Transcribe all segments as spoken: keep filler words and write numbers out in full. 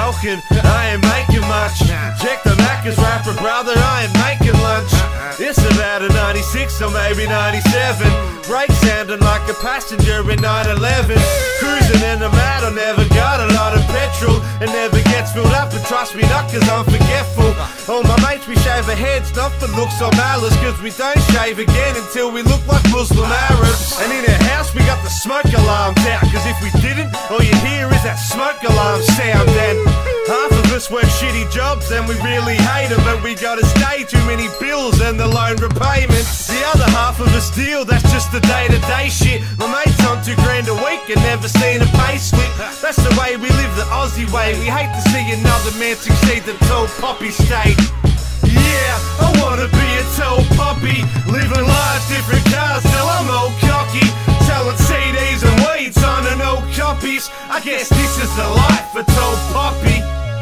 talking, I ain't making much. Check the Macca's rapper, brother, I ain't making lunch. It's about a ninety-six or maybe ninety-seven. Brake sounding like a passenger in nine eleven. Cruising in the Mad, I never got a lot of petrol. It never gets filled up, and trust me not cause I'm forgetful. All my mates, we shave our heads, not for looks or malice, cause we don't shave again until we look like Muslim Arabs. And in our house we got the smoke alarms out, cause if we didn't, all you hear is that smoke alarm sound. And half of us work shitty jobs and we really hate them, but we gotta stay too many bills and the loan repayments. The other half of us deal, that's just the day-to-day shit. My mate's on two grand a week and never seen a pay slip. That's the way we live, the Aussie way. We hate to see another man succeed the tall poppy state. Yeah, I wanna be a tall poppy, living large, different cars till I'm old cocky, selling C Ds and weeds on an old copies. I guess this is the life for tall poppy.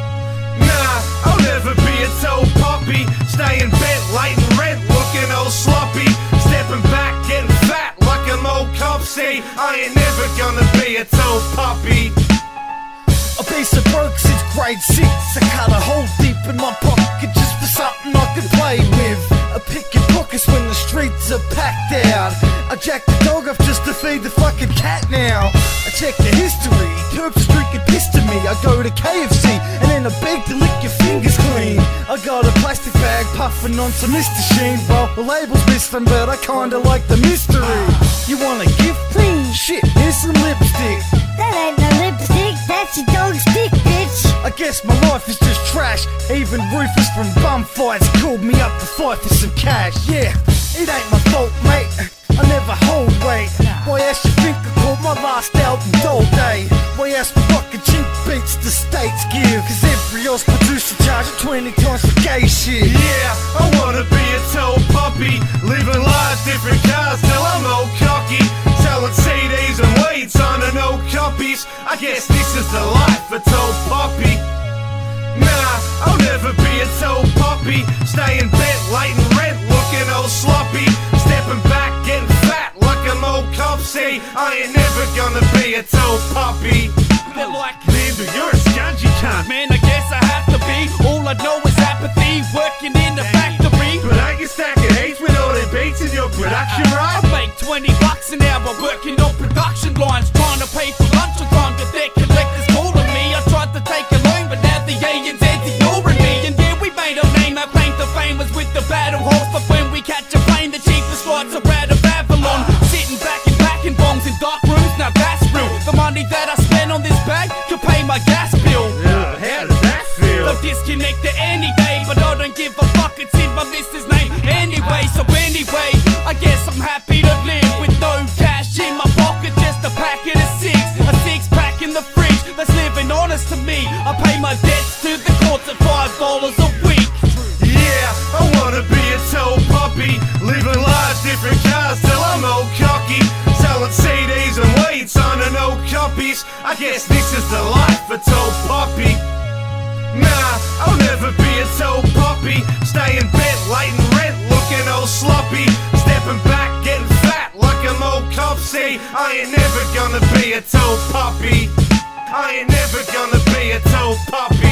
Nah, I'll never be a tall poppy, staying bent, late and rent, looking all sloppy, stepping back, getting fat like an old cop. See, I ain't never gonna be a tall poppy. I've been so broke since grade six, I cut a hole deep in my pocket just for something I could play with. I pick your pockets when the streets are packed out. I jack the dog off just to feed the fucking cat now. I check the history, perps is drinking piss to me. I go to K F C and then I beg to lick your fingers clean. I got a plastic bag puffing on some Mister Sheen. Well, the label's missing but I kinda like the mystery. You want a gift? Clean shit, here's some lipstick. That ain't no lipstick, that's your dog's dick, bitch. I guess my life is just trash. Even Rufus from bum fights called me up to fight for some cash. Yeah, it ain't my fault, mate, I never hold weight. Why else you think I called my last album Doll Day? Why else my fucking cheap beats the states give? Cause every else producer charges twenty times for gay shit. Yeah, I wanna be a tall poppy, living large, different cars till I'm old cocky, selling C Ds and weeds on an old copies. I guess this is the life for tall poppy. Nah, I'll never be a tall poppy, staying bent, late and rent, looking all sloppy, stepping back, getting fat like an old cop. See, I ain't never gonna be a tall poppy. They're like, Linda, you're a scungy cunt. man, I guess I have to be. All I know is apathy, working in the factory. But ain't you stacking heaps with all them beats in your production, I right? make twenty bucks an hour working on production lines, trying to pay for lunch on time, but their collectors calling me. I tried to take a loan, but now the A N Z's ignoring me. And yeah, we made a name, our claim to fame was with the battle horse. But when we catch a plane, the cheapest flights are out of Babylon. Sitting back and packing bombs in dark rooms, now that's real. The money that I spend on this bag could pay my gas bill. Yeah, how does that feel? I'll disconnect it any day, but I don't give a fuck, it's in my missus' name anyway. So anyway, I guess I'm happy to live with no cash in my pocket, just a packet of six, a six pack in the fridge. That's living honest to me. I pay my debts to the courts at five dollars a week. Yeah, I wanna be a tall poppy, living large, different cars till I'm old cocky, selling C Ds and weeds on an old copies. I guess this is the life for tall poppy. Nah, I'll never be a tall poppy, staying bent, late and rent, looking all sloppy, stepping back, getting fat like an old cop. See, I ain't never gonna be a tall poppy. I ain't never gonna be a tall poppy.